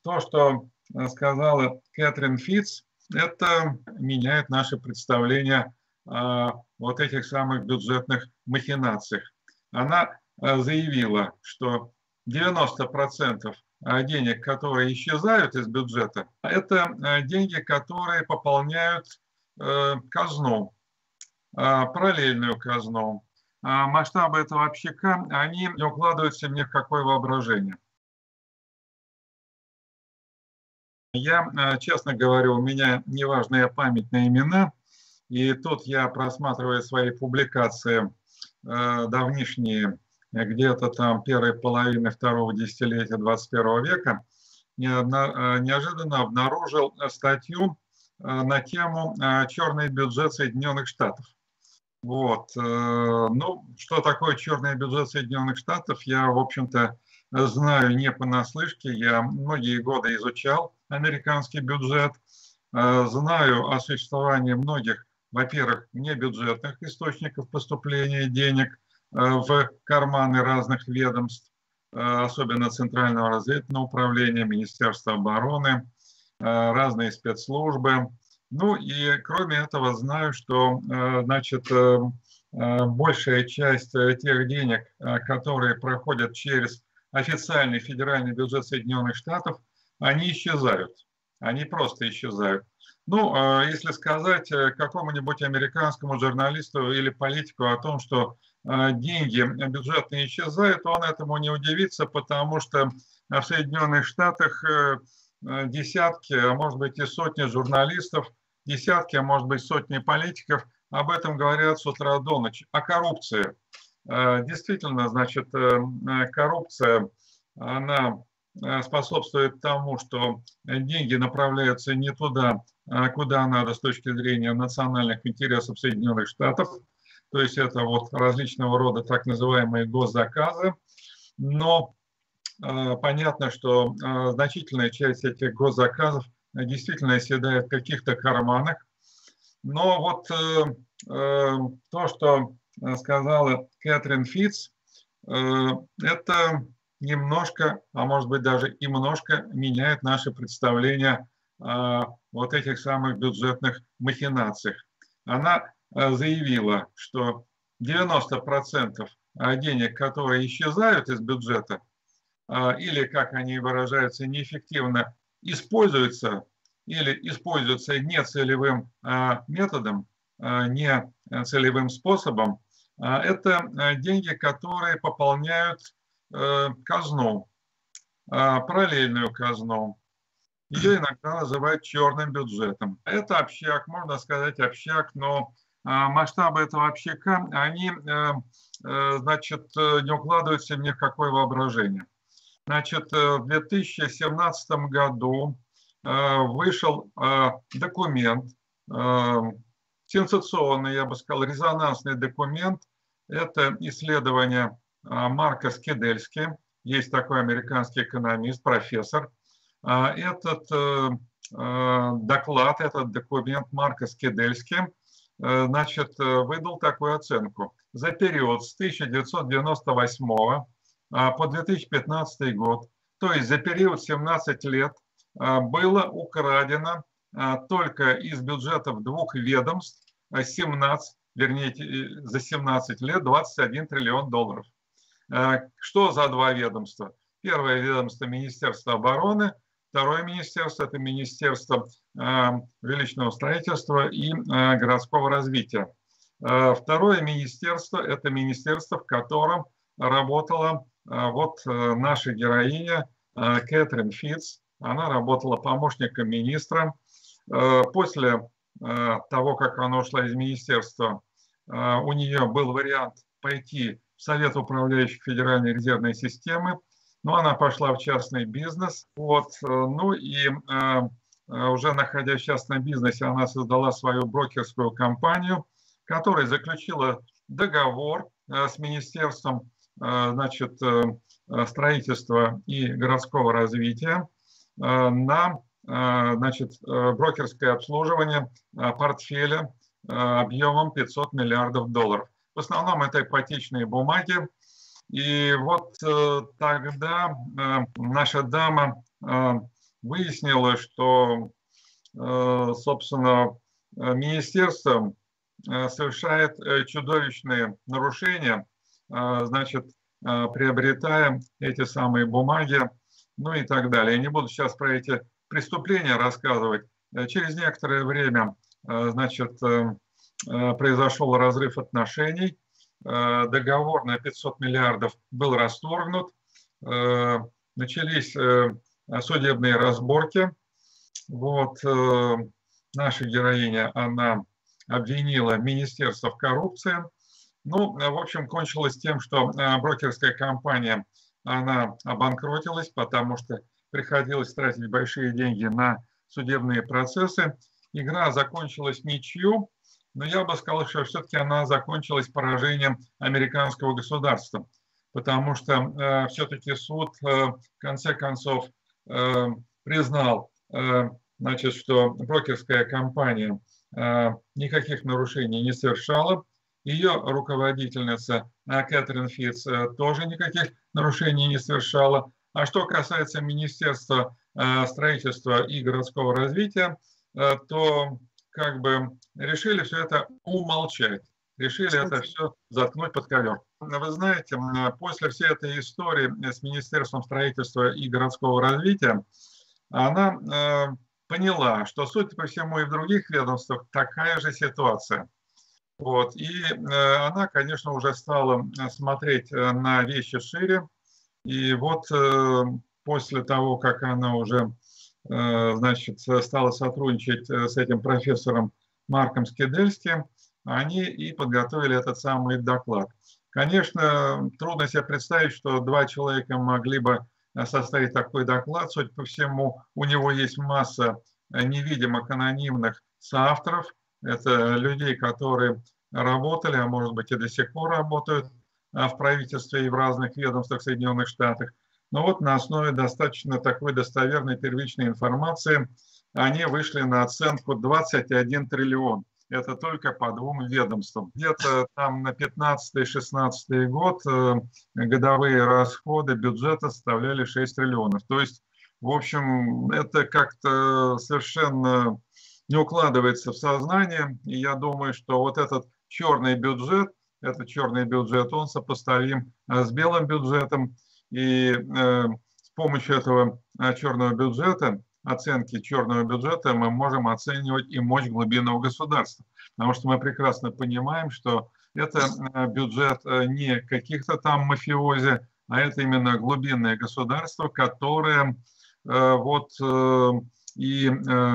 То, что сказала Кэтрин Фитц, это меняет наше представление о вот этих самых бюджетных махинациях. Она заявила, что 90% денег, которые исчезают из бюджета, это деньги, которые пополняют казну, параллельную казну. Масштабы этого общака, они не укладываются ни в какое воображение. Я, честно говорю, у меня неважная память на имена, и тут я просматриваю свои публикации давнишние, где-то там первой половины второго десятилетия 21 века, неожиданно обнаружил статью на тему «Черный бюджет Соединенных Штатов». Вот. Ну, что такое черный бюджет Соединенных Штатов, я, в общем-то, знаю не понаслышке. Я многие годы изучал американский бюджет, знаю о существовании многих, во-первых, небюджетных источников поступления денег в карманы разных ведомств, особенно Центрального разведывательного управления, Министерства обороны, разные спецслужбы. Ну и кроме этого знаю, что, значит, большая часть тех денег, которые проходят через официальный федеральный бюджет Соединенных Штатов, они исчезают. Они просто исчезают. Ну, если сказать какому-нибудь американскому журналисту или политику о том, что деньги бюджетные исчезают, он этому не удивится, потому что в Соединенных Штатах десятки, а может быть и сотни журналистов, десятки, а может быть сотни политиков об этом говорят с утра до ночи. О коррупции. Действительно, значит, коррупция, она способствует тому, что деньги направляются не туда, куда надо с точки зрения национальных интересов Соединенных Штатов. То есть это вот различного рода так называемые госзаказы. Но понятно, что значительная часть этих госзаказов действительно оседает в каких-то карманах. Но вот то, что сказала Кэтрин Фитц, это немножко, а может быть даже и немножко меняет наше представление о вот этих самых бюджетных махинациях. Она заявила, что 90% денег, которые исчезают из бюджета, или, как они выражаются, неэффективно используются или используются нецелевым методом, не целевым способом, это деньги, которые пополняют казну, параллельную казну. Ее иногда называют черным бюджетом. Это общак, можно сказать общак, но масштабы этого общака, они, значит, не укладываются ни в какое воображение. Значит, в 2017 году вышел документ, сенсационный, я бы сказал, резонансный документ. Это исследование Марка Скидельски, есть такой американский экономист, профессор. Этот доклад, этот документ Марка Скидельски, значит, выдал такую оценку. За период с 1998 по 2015 год, то есть за период 17 лет, было украдено только из бюджетов двух ведомств 17, вернее, за 17 лет 21 триллион долларов. Что за два ведомства? Первое ведомство — Министерство обороны, второе министерство — это Министерство жилищного строительства и городского развития. Второе министерство — это министерство, в котором работала вот наша героиня Кэтрин Фитц. Она работала помощником министра. После того, как она ушла из министерства, у нее был вариант пойти в Совет управляющих Федеральной резервной системы, но она пошла в частный бизнес. Вот. Ну и уже находясь в частном бизнесе, она создала свою брокерскую компанию, которая заключила договор с Министерством, значит, строительства и городского развития на, значит, брокерское обслуживание портфеля объемом 500 миллиардов долларов. В основном это ипотечные бумаги. И вот тогда наша дама выяснилось, что, собственно, министерство совершает чудовищные нарушения, значит, приобретая эти самые бумаги, ну и так далее. Я не буду сейчас про эти преступления рассказывать. Через некоторое время, значит, произошел разрыв отношений, договор на 500 миллиардов был расторгнут, начались судебные разборки. Вот наша героиня, она обвинила министерство в коррупции. Ну, в общем, кончилось тем, что брокерская компания, она обанкротилась, потому что приходилось тратить большие деньги на судебные процессы. Игра закончилась в ничью, но я бы сказал, что все-таки она закончилась поражением американского государства, потому что все-таки суд в конце концов признал, значит, что брокерская компания никаких нарушений не совершала. Ее руководительница Кэтрин Фитц тоже никаких нарушений не совершала. А что касается Министерства строительства и городского развития, то как бы решили все это умолчать. Решили это все заткнуть под ковер. Вы знаете, после всей этой истории с Министерством строительства и городского развития, она поняла, что, судя по всему, и в других ведомствах такая же ситуация. Вот. И она, конечно, уже стала смотреть на вещи шире. И вот после того, как она уже, значит, стала сотрудничать с этим профессором Марком Скидельским, они и подготовили этот самый доклад. Конечно, трудно себе представить, что два человека могли бы составить такой доклад. Судя по всему, у него есть масса невидимых анонимных соавторов. Это людей, которые работали, а может быть и до сих пор работают в правительстве и в разных ведомствах Соединенных Штатов. Но вот на основе достаточно такой достоверной первичной информации они вышли на оценку 21 триллион. Это только по двум ведомствам. Где-то там на 15-16 год годовые расходы бюджета составляли 6 триллионов. То есть, в общем, это как-то совершенно не укладывается в сознание. И я думаю, что вот этот черный бюджет, он сопоставим с белым бюджетом. И с помощью этого черного бюджета, оценки черного бюджета, мы можем оценивать и мощь глубинного государства. Потому что мы прекрасно понимаем, что это бюджет не каких-то там мафиози, а это именно глубинное государство, которое вот и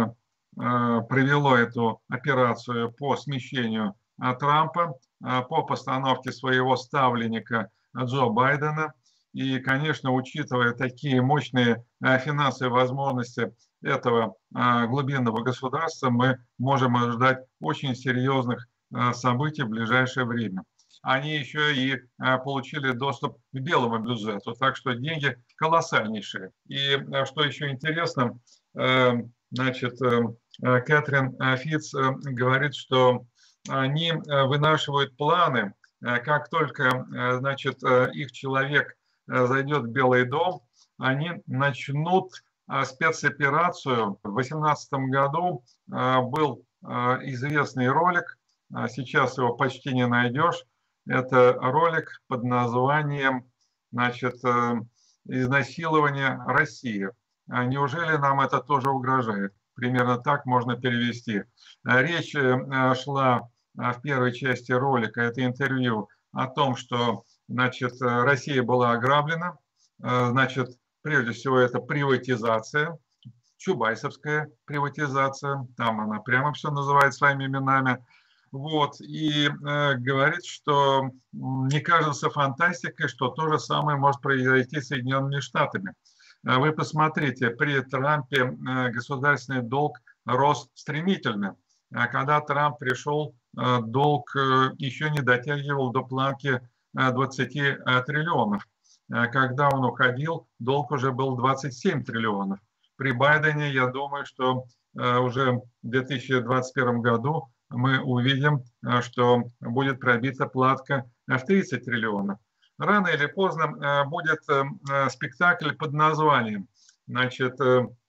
провело эту операцию по смещению Трампа, по постановке своего ставленника Джо Байдена. И, конечно, учитывая такие мощные финансовые возможности этого глубинного государства, мы можем ожидать очень серьезных событий в ближайшее время. Они еще и получили доступ к белому бюджету, так что деньги колоссальнейшие. И что еще интересно, значит, Кэтрин Фитц говорит, что они вынашивают планы, как только, значит, их человек зайдет в Белый дом, они начнут спецоперацию. В 2018 году был известный ролик, сейчас его почти не найдешь. Это ролик под названием, значит, «Изнасилование России». Неужели нам это тоже угрожает? Примерно так можно перевести. Речь шла в первой части ролика, это интервью, о том, что, значит, Россия была ограблена. Значит, прежде всего это приватизация, чубайсовская приватизация, там она прямо все называет своими именами. Вот, и говорит, что не кажется фантастикой, что то же самое может произойти с Соединенными Штатами. Вы посмотрите, при Трампе государственный долг рос стремительно. Когда Трамп пришел, долг еще не дотягивал до планки 20 триллионов. Когда он уходил, долг уже был 27 триллионов. При Байдене, я думаю, что уже в 2021 году мы увидим, что будет пробита планка в 30 триллионов. Рано или поздно будет спектакль под названием, значит,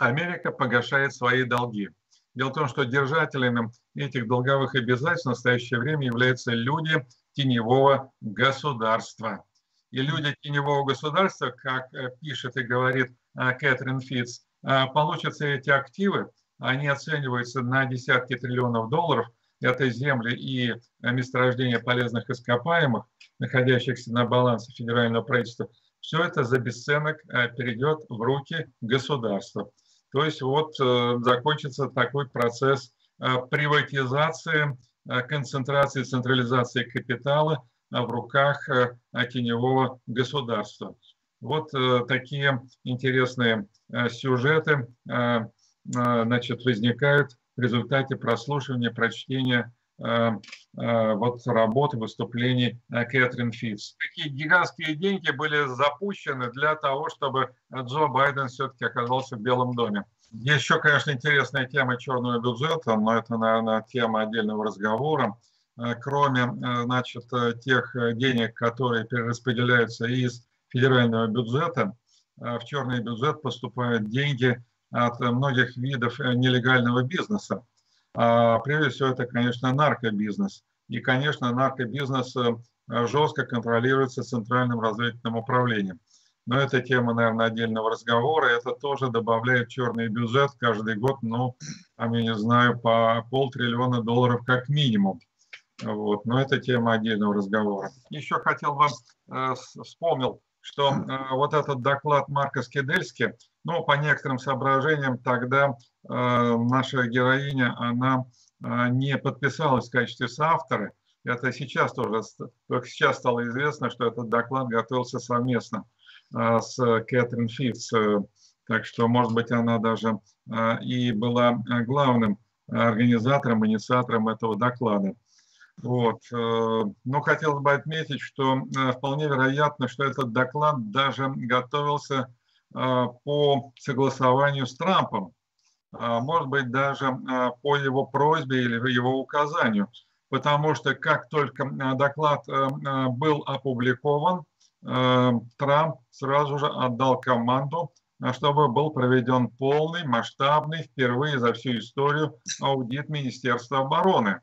Америка погашает свои долги. Дело в том, что держателями этих долговых обязательств в настоящее время являются люди теневого государства. И люди теневого государства, как пишет и говорит Кэтрин Фитц, получатся эти активы, они оцениваются на десятки триллионов долларов. Это земли и месторождения полезных ископаемых, находящихся на балансе федерального правительства. Все это за бесценок перейдет в руки государства. То есть вот закончится такой процесс приватизации, концентрации, централизации капитала в руках теневого государства. Вот такие интересные сюжеты, значит, возникают в результате прослушивания, прочтения вот работы, выступлений Кэтрин Фитц. Такие гигантские деньги были запущены для того, чтобы Джо Байден все-таки оказался в Белом доме. Еще, конечно, интересная тема черного бюджета, но это, наверное, тема отдельного разговора. Кроме, значит, тех денег, которые перераспределяются из федерального бюджета, в черный бюджет поступают деньги от многих видов нелегального бизнеса. Прежде всего, это, конечно, наркобизнес. И, конечно, наркобизнес жестко контролируется Центральным разведывательным управлением. Но это тема, наверное, отдельного разговора. Это тоже добавляет черный бюджет каждый год, ну, там, я не знаю, по $500 триллиона как минимум. Вот. Но это тема отдельного разговора. Еще хотел бы вспомнил, что вот этот доклад Марка Скидельски, ну, по некоторым соображениям, тогда наша героиня, она не подписалась в качестве соавтора. Это сейчас тоже, только сейчас стало известно, что этот доклад готовился совместно с Кэтрин Фитц. Так что, может быть, она даже и была главным организатором, инициатором этого доклада. Вот. Но хотелось бы отметить, что вполне вероятно, что этот доклад даже готовился по согласованию с Трампом, может быть, даже по его просьбе или его указанию, потому что как только доклад был опубликован, Трамп сразу же отдал команду, чтобы был проведен полный, масштабный, впервые за всю историю аудит Министерства обороны.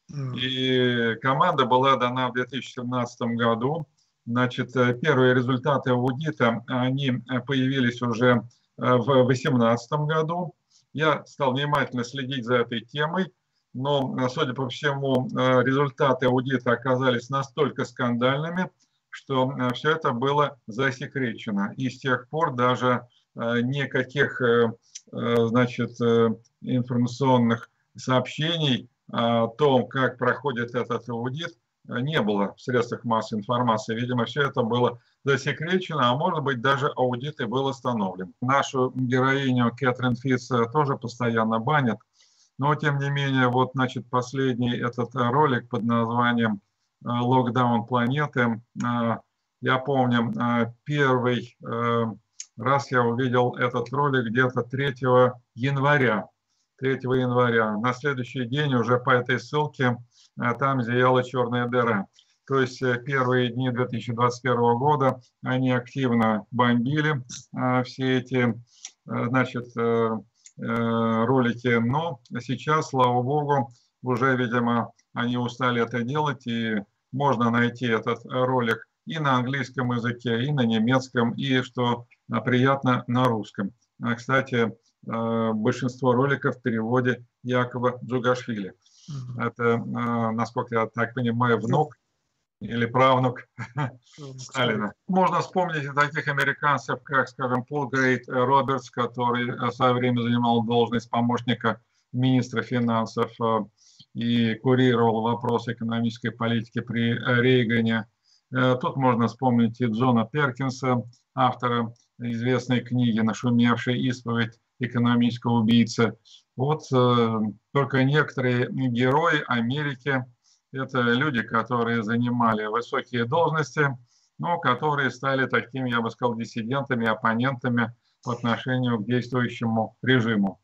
И команда была дана в 2017 году. Значит, первые результаты аудита, они появились уже в 2018 году. Я стал внимательно следить за этой темой, но, судя по всему, результаты аудита оказались настолько скандальными, что все это было засекречено. И с тех пор даже никаких, значит, информационных сообщений о том, как проходит этот аудит, не было в средствах массовой информации. Видимо, все это было засекречено, а может быть, даже аудит и был остановлен. Нашу героиню Кэтрин Фитц тоже постоянно банят, но, тем не менее, вот, значит, последний этот ролик под названием «Локдаун планеты». Я помню, первый раз я увидел этот ролик где-то 3 января. 3 января. На следующий день уже по этой ссылке там зияла черная дыра. То есть первые дни 2021 года они активно бомбили все эти, значит, ролики. Но сейчас, слава богу, уже, видимо, они устали это делать, и можно найти этот ролик и на английском языке, и на немецком, и, что приятно, на русском. Кстати, большинство роликов в переводе Якова Джугашвили. Это, насколько я так понимаю, внук или правнук Сталина. Можно вспомнить таких американцев, как, скажем, Пол Грейт Робертс, который в свое время занимал должность помощника министра финансов и курировал вопросы экономической политики при Рейгане. Тут можно вспомнить и Джона Перкинса, автора известной книги «Нашумевшая исповедь экономического убийцы». Вот только некоторые герои Америки – это люди, которые занимали высокие должности, но которые стали такими, я бы сказал, диссидентами, оппонентами по отношению к действующему режиму.